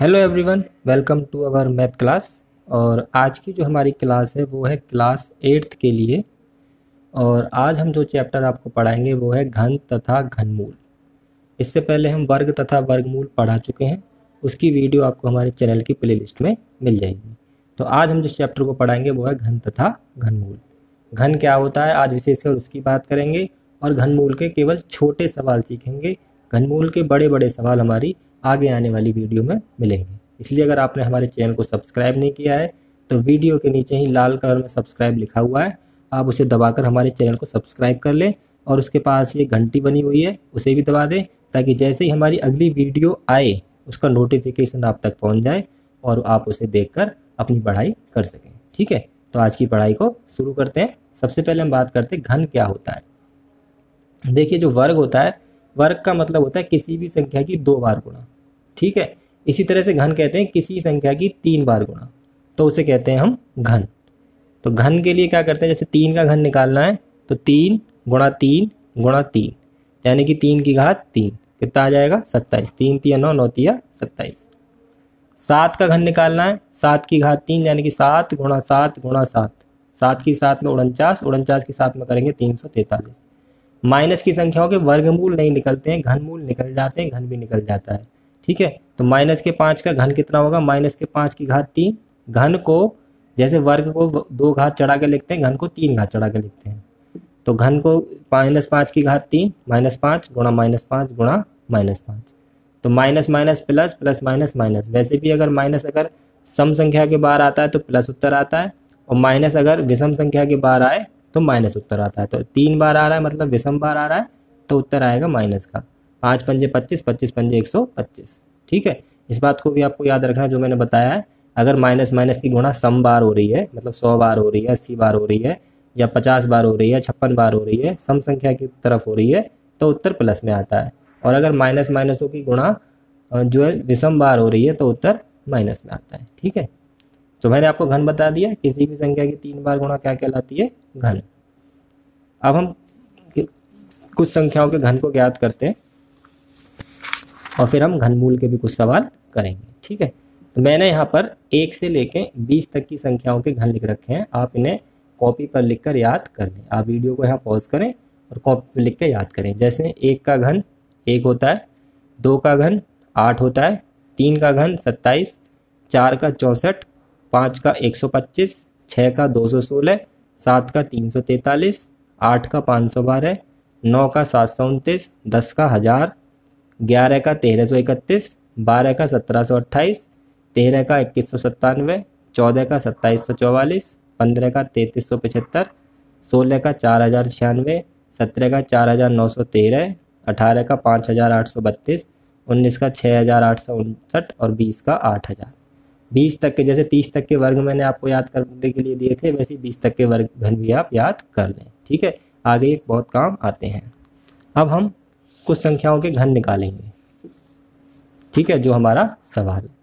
Hello everyone, welcome to our math class. और आज की जो हमारी क्लास है वो है क्लास 8th के लिए। और आज हम जो चैप्टर आपको पढ़ाएंगे वो है घन तथा घनमूल। इससे पहले हम वर्ग तथा वर्गमूल पढ़ा चुके हैं, उसकी वीडियो आपको हमारे चैनल की प्लेलिस्ट में मिल जाएगी। तो आज हम जिस चैप्टर को पढ़ाएंगे वो है घन तथा घनमूल। घन क्या होता है आज विशेषकर उसकी बात करेंगे, और घनमूल के केवल छोटे सवाल सीखेंगे। घनमूल के बड़े बड़े सवाल हमारी आगे आने वाली वीडियो में मिलेंगे। इसलिए अगर आपने हमारे चैनल को सब्सक्राइब नहीं किया है तो वीडियो के नीचे ही लाल कलर में सब्सक्राइब लिखा हुआ है, आप उसे दबाकर हमारे चैनल को सब्सक्राइब कर लें। और उसके पास ये घंटी बनी हुई है उसे भी दबा दें, ताकि जैसे ही हमारी अगली वीडियो आए उसका नोटिफिकेशन आप तक पहुंच जाए और आप उसे देखकर अपनी पढ़ाई कर सकें। ठीक है, तो आज की पढ़ाई को शुरू करते हैं। सबसे पहले हम बात करते हैं घन क्या होता है। देखिए, जो वर्ग होता है, वर्ग का मतलब होता है किसी भी संख्या की 2 बार गुणा। ठीक है, इसी तरह से घन कहते हैं किसी संख्या की 3 बार गुणा, तो उसे कहते हैं हम घन। तो घन के लिए क्या करते हैं, जैसे 3 का घन निकालना है तो 3 गुणा 3 गुणा 3, यानी कि 3 की घात 3, कितना आ जाएगा 27। 3 तिया 9, 9 तिया 27। 7 का घन निकालना है, 7 की घात 3, यानी कि 7 गुणा 7 गुणा 7। 7 की 7 में 49, 49 की 7 में करेंगे 343। माइनस की संख्याओं के वर्गमूल नहीं निकलते हैं, घनमूल निकल जाते हैं, घन भी निकल जाता है। ठीक है, तो माइनस के 5 का घन कितना होगा, माइनस के 5 की घात 3। घन को जैसे वर्ग को 2 घात चढ़ा के लिखते हैं, घन को 3 घात चढ़ा के लिखते हैं। तो घन को -5 की घात 3, -5 गुणा -5 गुणा -5। तो minus minus plus, plus minus minus. वैसे भी अगर माइनस अगर सम संख्या के बाहर आता है तो प्लस उत्तर आता है, और माइनस अगर विषम संख्या के बाहर आए तो माइनस उत्तर आता है। तो 3 बार आ रहा है मतलब विषम बार आ रहा है, तो उत्तर आएगा माइनस का। 5 पंजे 25, 25 पंजे 125। ठीक है, इस बात को भी आपको याद रखना जो मैंने बताया है। अगर माइनस माइनस की गुणा सम बार हो रही है, मतलब 100 बार हो रही है, 80 बार हो रही है, या 50 बार हो रही है, 56 बार हो रही है, सम संख्या की तरफ हो रही है, तो उत्तर प्लस में आता है। और अगर माइनस माइनसों की गुणा जो है विषम बार हो रही है तो उत्तर माइनस में आता है। ठीक है, तो मैंने आपको घन बता दिया, किसी भी संख्या की 3 बार गुणा क्या कहलाती है, घन। अब हम कुछ संख्याओं के घन को ज्ञात करते हैं और फिर हम घनमूल के भी कुछ सवाल करेंगे। ठीक है, तो मैंने यहाँ पर 1 से लेके 20 तक की संख्याओं के घन लिख रखे हैं, आप इन्हें कॉपी पर लिखकर याद कर लें। आप वीडियो को यहाँ पॉज करें और कॉपी पर लिख कर याद करें। जैसे 1 का घन 1 होता है, 2 का घन 8 होता है, 3 का घन 27, 4 का 64, 5 का 125, 6 का 216, 7 का 343, 8 का 512, 9 का 729, 10 का 1000, 11 का 1331, 12 का 1728, 13 का 2197, 14 का 2744, 15 का 3375, 16 का 4096, 17 का 4913, 18 का 5832, 19 का 6859 और 20 का 8000। 20 तक के, जैसे 30 तक के वर्ग मैंने आपको याद करने के लिए दिए थे, वैसे 20 तक के वर्ग घन भी आप याद कर लें। ठीक है, आगे एक बहुत काम आते हैं। अब हम कुछ संख्याओं के घन निकालेंगे। ठीक है, जो हमारा सवाल है।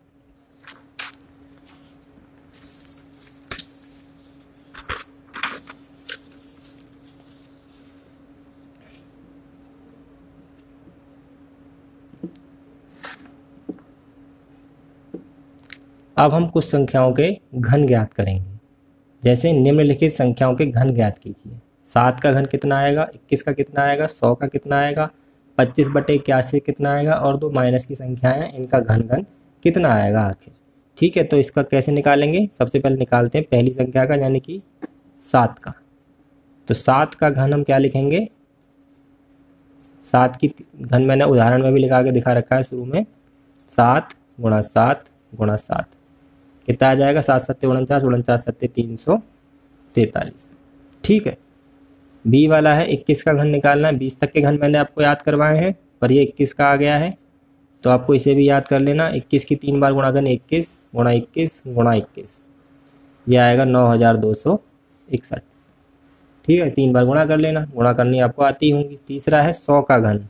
अब हम कुछ संख्याओं के घन ज्ञात करेंगे। जैसे निम्नलिखित संख्याओं के घन ज्ञात कीजिए। 7 का घन कितना आएगा, 21 का कितना आएगा, 100 का कितना आएगा, 25/81 कितना आएगा, और 2 माइनस की संख्याएं हैं, इनका घन कितना आएगा आखिर। ठीक है, तो इसका कैसे निकालेंगे, सबसे पहले निकालते हैं पहली संख्या का, यानी कि 7 का। तो 7 का घन हम क्या लिखेंगे, 7 की घन मैंने उदाहरण में भी लिखा के दिखा रखा है शुरू में। 7 गुणा 7 गुणा 7 कितना आ जाएगा, 7 7 49, 49 7 343। ठीक है, बी वाला है 21 का घन निकालना है। 20 तक के घन मैंने आपको याद करवाए हैं, पर ये 21 का आ गया है, तो आपको इसे भी याद कर लेना। 21 की 3 बार गुणा करना, 21 गुणा 21 गुणा 21, ये आएगा 9261। ठीक है, 3 बार गुणा कर लेना, गुणा करनी आपको आती होंगी। तीसरा है 100 का घन,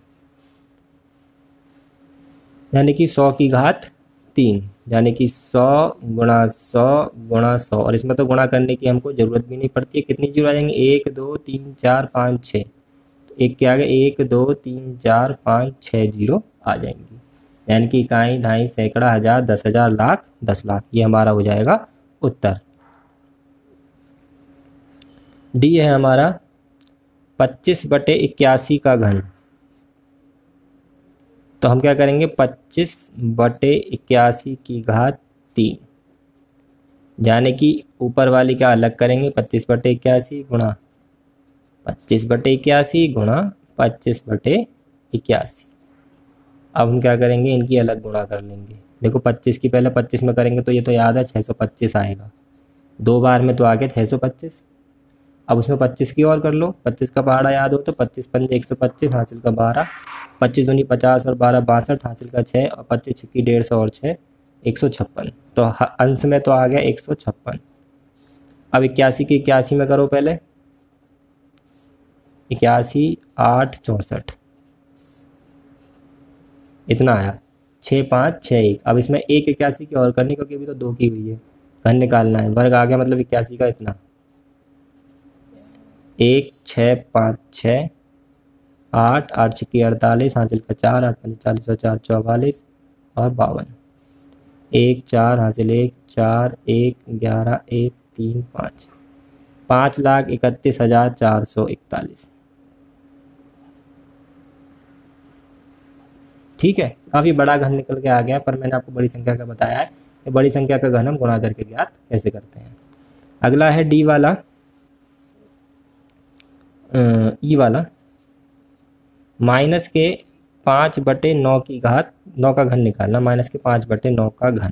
यानी कि 100 की घात 3, यानी कि 100 गुणा 100 गुणा 100, और इसमें तो गुणा करने की हमको ज़रूरत भी नहीं पड़ती है। कितनी जीरो आ जाएंगे, 1 2 3 4 5 6, तो एक के आगे 1 2 3 4 5 6 जीरो आ जाएंगी। यानी कि इकाई, ढाई, सैकड़ा, हज़ार, 10,000, लाख, 10 लाख, ये हमारा हो जाएगा उत्तर। डी है हमारा 25/81 का घन। तो हम क्या करेंगे, 25/81 की घात 3, यानी कि ऊपर वाली का अलग करेंगे, 25/81 गुणा 25/81 गुणा 25/81। अब हम क्या करेंगे, इनकी अलग गुणा कर लेंगे। देखो 25 की पहले 25 में करेंगे तो ये तो याद है 625 आएगा, 2 बार में तो आ गया 625। अब उसमें 25 की और कर लो, 25 का पहाड़ा याद हो तो 25 पंजे 125, हासिल का 12, 25 दूनी 50 और 12 62, हासिल का 6 और 25 छक्की 150 और 6 156। तो अंश में तो आ गया 156। अब 81 की 81 में करो पहले, 81 8 64, इतना आया 6561। अब इसमें एक 81 की और करनी, क्योंकि अभी तो 2 की हुई है, घन निकालना है, वर्ग आ गया मतलब 81 का इतना, 1 6 5 6 8 8 छक्की 48, हासिल का 4 8 पंजे 40 और 4 44 और 52, 1 4 हासिल 1 4 1 11 1 3 5, 5,31,441। ठीक है, काफ़ी बड़ा घन निकल के आ गया, पर मैंने आपको बड़ी संख्या का बताया है कि बड़ी संख्या का घन हम गुणा करके ज्ञात कैसे करते हैं। अगला है डी वाला, ई वाला, -5/9 की घात 9 का घन निकालना, -5/9 का घन।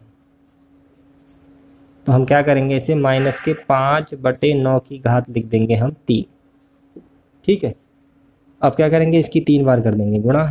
तो हम क्या करेंगे, इसे -5/9 की घात लिख देंगे हम 3। ठीक है, अब क्या करेंगे, इसकी 3 बार कर देंगे गुणा,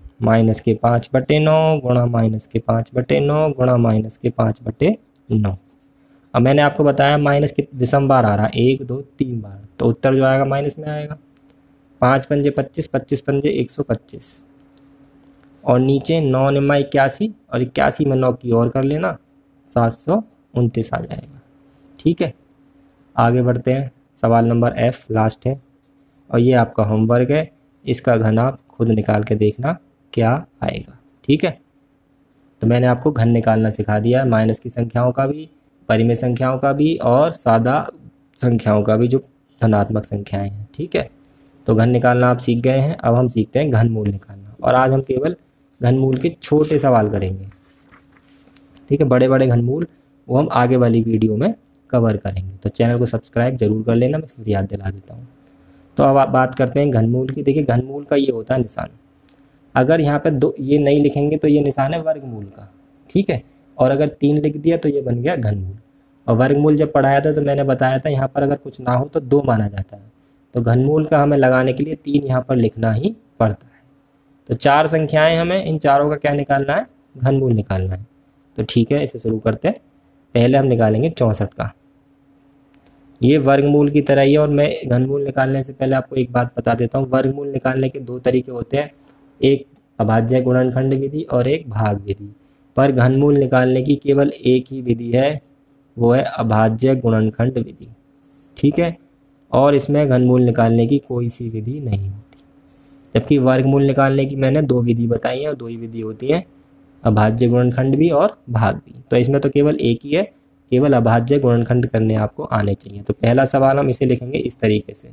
-5/9 गुणा -5/9 गुणा -5/9। अब मैंने आपको बताया माइनस के विषम बार आ रहा है, 1 2 3 बार, तो उत्तर जो आएगा माइनस में आएगा। 5 पंजे 25, 25 पंजे 125, और नीचे 9 निम्मा 81, और 81 में 9 की और कर लेना, 729 आ जाएगा। ठीक है, आगे बढ़ते हैं, सवाल नंबर F लास्ट है, और ये आपका होमवर्क है, इसका घन आप खुद निकाल के देखना क्या आएगा। ठीक है, तो मैंने आपको घन निकालना सिखा दिया है, माइनस की संख्याओं का भी, परिमेय संख्याओं का भी, और सादा संख्याओं का भी जो धनात्मक संख्याएं हैं। ठीक है, तो घन निकालना आप सीख गए हैं। अब हम सीखते हैं घनमूल निकालना, और आज हम केवल घनमूल के छोटे सवाल करेंगे। ठीक है, बड़े बड़े घनमूल वो हम आगे वाली वीडियो में कवर करेंगे, तो चैनल को सब्सक्राइब जरूर कर लेना, मैं फिर याद दिला देता हूँ। तो अब आप बात करते हैं घनमूल की। देखिए घनमूल का ये होता है निशान, अगर यहाँ पे 2 ये नहीं लिखेंगे तो ये निशान है वर्गमूल का। ठीक है, और अगर 3 लिख दिया तो ये बन गया घनमूल। और वर्गमूल जब पढ़ाया था तो मैंने बताया था यहाँ पर अगर कुछ ना हो तो 2 माना जाता है, तो घनमूल का हमें लगाने के लिए 3 यहाँ पर लिखना ही पड़ता है। तो 4 संख्याएं, हमें इन चारों का क्या निकालना है, घनमूल निकालना है। तो ठीक है, इसे शुरू करते हैं। पहले हम निकालेंगे 64 का, ये वर्गमूल की तरह ही है। और मैं घनमूल निकालने से पहले आपको एक बात बता देता हूँ, वर्गमूल निकालने के 2 तरीके होते हैं, एक अभाज्य गुणनखंड विधि और एक भाग विधि। पर घनमूल निकालने की केवल एक ही विधि है, वो है अभाज्य गुणनखंड विधि। ठीक है, और इसमें घनमूल निकालने की कोई सी विधि नहीं होती, जबकि वर्गमूल निकालने की मैंने 2 विधि बताई है, और 2 ही विधि होती है, अभाज्य गुणनखंड भी और भाग भी। तो इसमें तो केवल एक ही है, केवल अभाज्य गुणनखंड करने आपको आने चाहिए। तो पहला सवाल हम इसे लिखेंगे इस तरीके से,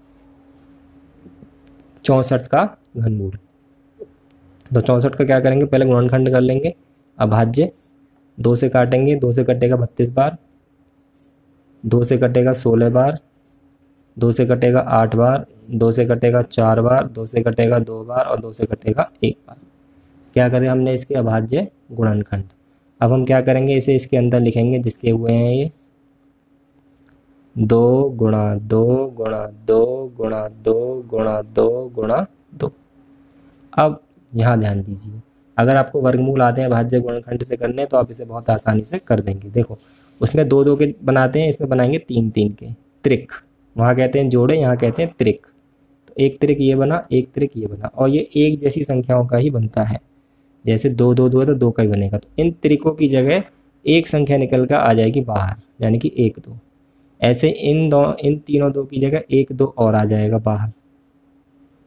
64 का घनमूल। तो 64 का क्या करेंगे, पहले गुणनखंड कर लेंगे, अभाज्य 2 से काटेंगे, 2 से कटेगा 32 बार, 2 से कटेगा 16 बार, 2 से कटेगा 8 बार, 2 से कटेगा 4 बार, 2 से कटेगा 2 बार, और 2 से कटेगा 1 बार। क्या करें हमने, इसके अभाज्य गुणनखंड। अब हम क्या करेंगे, इसे इसके अंदर लिखेंगे जिसके हुए हैं ये 2 गुणा 2 गुणा 2 गुणा 2 गुणा 2 गुणा 2। अब यहाँ ध्यान दीजिए, अगर आपको वर्गमूल आते हैं भाज्य गुणनखंड से करने तो आप इसे बहुत आसानी से कर देंगे। देखो उसमें 2 2 के बनाते हैं, इसमें बनाएंगे 3 3 के त्रिक। वहाँ कहते हैं जोड़े, यहाँ कहते हैं त्रिक। तो एक त्रिक ये बना, एक त्रिक ये बना, और ये एक जैसी संख्याओं का ही बनता है। जैसे 2 2 2 है तो 2 का ही बनेगा। तो इन त्रिकों की जगह एक संख्या निकल कर आ जाएगी बाहर, यानी कि 1 2। ऐसे इन तीनों 2 की जगह 1 2 और आ जाएगा बाहर। ठीक।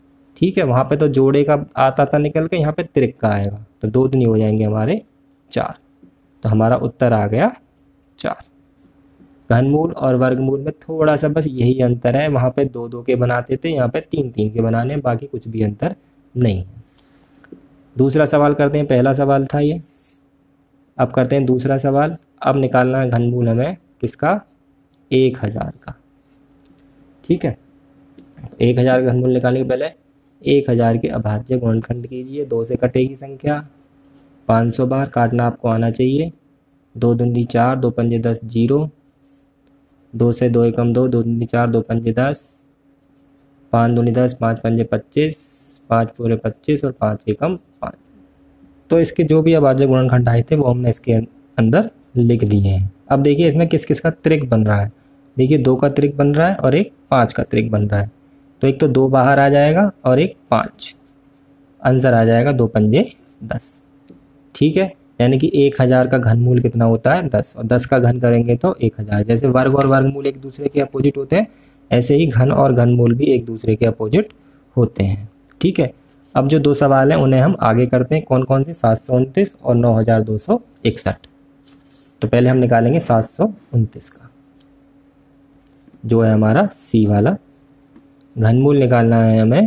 ठीक है, वहाँ पे तो जोड़े का आता था निकल के, यहाँ पे त्रिक का आएगा, तो 2 दूनी हो जाएंगे हमारे 4। तो हमारा उत्तर आ गया 4। घनमूल और वर्गमूल में थोड़ा सा बस यही अंतर है, वहाँ पे 2 2 के बनाते थे, यहाँ पे 3 3 के बनाने, बाकी कुछ भी अंतर नहीं है। दूसरा सवाल करते हैं, पहला सवाल था ये, अब करते हैं दूसरा सवाल। अब निकालना है घनमूल हमें किसका, 1000 का। ठीक है, 1000 का घनमूल निकालने के पहले 1000 के अभाज्य गुणनखंड कीजिए। 2 से कटेगी संख्या, 500 बार काटना आपको आना चाहिए। 2 दूनी 4, 2 पंजे 10, 0। 2 से 2 एकम 2, 2 दूनी 4, 2 पंजे 10, 5 दूनी 10, 5 पंजे 25, 5 पूरे 25 और 5 एकम 5। तो इसके जो भी अभाज्य गुणनखंड आए थे वो हमने इसके अंदर लिख दिए हैं। अब देखिए इसमें किस किस का त्रिक बन रहा है। देखिए 2 का त्रिक बन रहा है और एक 5 का त्रिक बन रहा है। तो एक तो 2 बाहर आ जाएगा और एक 5, आंसर आ जाएगा 2 पंजे 10। ठीक है, यानी कि 1000 का घनमूल कितना होता है, 10, और 10 का घन करेंगे तो 1000। जैसे वर्ग और वर्गमूल एक दूसरे के अपोजिट होते हैं, ऐसे ही घन और घनमूल भी एक दूसरे के अपोजिट होते हैं। ठीक है, अब जो 2 सवाल हैं उन्हें हम आगे करते हैं। कौन कौन से, 729 और 9261। तो पहले हम निकालेंगे 729 का, जो है हमारा सी वाला। घनमूल निकालना है हमें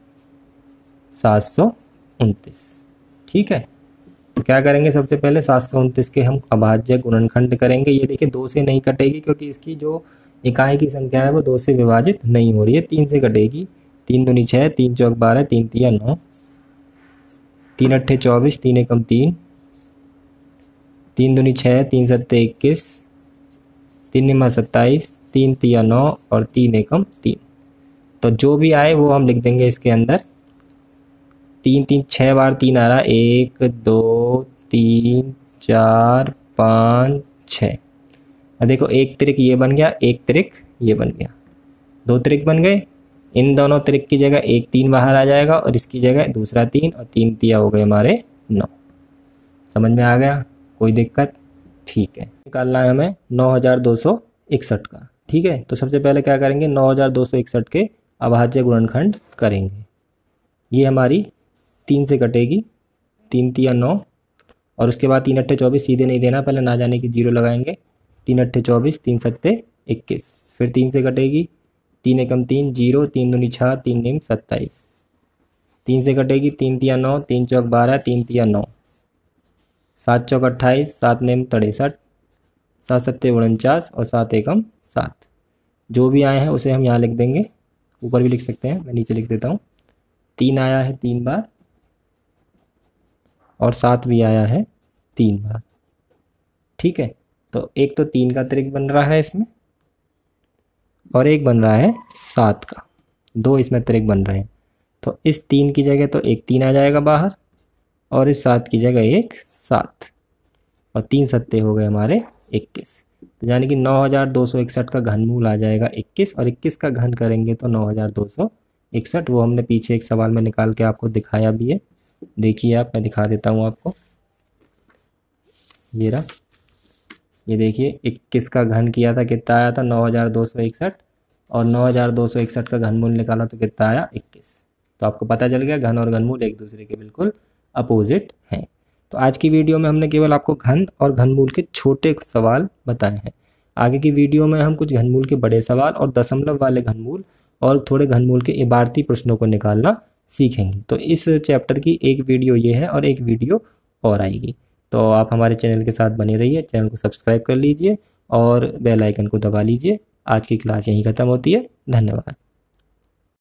729। ठीक है, तो क्या करेंगे, सबसे पहले 729 के हम अभाज्य गुणनखंड करेंगे। ये देखिए 2 से नहीं कटेगी क्योंकि इसकी जो इकाई की संख्या है वो 2 से विभाजित नहीं हो रही है, 3 से कटेगी। 3 दूनी 6, 3 चौक 12, 3 तिया 9, 3 अट्ठे 24, 3 एकम 3, 3 दूनी 6, 3 सत्ते 21, 3 निमा 27, 3 तिया 9 और 3 एकम 3। तो जो भी आए वो हम लिख देंगे इसके अंदर। 3 3 6 बार 3 आ रहा, 1 2 3 4 5 6। अब देखो एक त्रिक ये बन गया, एक त्रिक ये बन गया, 2 त्रिक बन गए। इन दोनों त्रिक की जगह एक 3 बाहर आ जाएगा और इसकी जगह दूसरा 3, और 3 तिया हो गए हमारे 9। समझ में आ गया, कोई दिक्कत? ठीक है, निकालना है हमें 9261 का। ठीक है, तो सबसे पहले क्या करेंगे, 9261 के अभाज्य गुणनखंड करेंगे। ये हमारी 3 से कटेगी, 3 तिया 9, और उसके बाद 3 अट्ठे 24 सीधे नहीं देना, पहले ना जाने की 0 लगाएंगे। 3 अट्ठे 24, 3 सत्ते 21, फिर 3 से कटेगी, 3 एकम 3, 0, 3 दूनी 6, 3 निम 27, 3 से कटेगी, 3 तिया 9, 3 चौक 12, 3 तिया 9, 7 चौक 28, 7 निम 63, 7 सत्ते 49 और 7 एकम 7। जो भी आए हैं उसे हम यहाँ लिख देंगे, ऊपर भी लिख सकते हैं, मैं नीचे लिख देता हूँ। 3 आया है 3 बार और 7 भी आया है 3 बार। ठीक है, तो एक तो 3 का त्रिक बन रहा है इसमें, और एक बन रहा है 7 का, 2 इसमें त्रिक बन रहे हैं। तो इस 3 की जगह तो एक 3 आ जाएगा बाहर, और इस 7 की जगह एक 7, और 3 सत्ते हो गए हमारे 21। तो यानी कि 9261 का घनमूल आ जाएगा 21, और 21 का घन करेंगे तो 9261। वो हमने पीछे एक सवाल में निकाल के आपको दिखाया भी है, देखिए आप, मैं दिखा देता हूँ आपको। ये रहा, ये देखिए 21 का घन किया था, कितना आया था 9261, और 9261 का घनमूल निकाला तो कितना आया 21। तो आपको पता चल गया घन और घनमूल एक दूसरे के बिल्कुल अपोजिट हैं। तो आज की वीडियो में हमने केवल आपको घन और घनमूल के छोटे सवाल बताए हैं। आगे की वीडियो में हम कुछ घनमूल के बड़े सवाल और दशमलव वाले घनमूल और थोड़े घनमूल के इबारती प्रश्नों को निकालना सीखेंगे। तो इस चैप्टर की एक वीडियो ये है और एक वीडियो और आएगी। तो आप हमारे चैनल के साथ बने रहिए, चैनल को सब्सक्राइब कर लीजिए और बेल आइकन को दबा लीजिए। आज की क्लास यहीं ख़त्म होती है। धन्यवाद।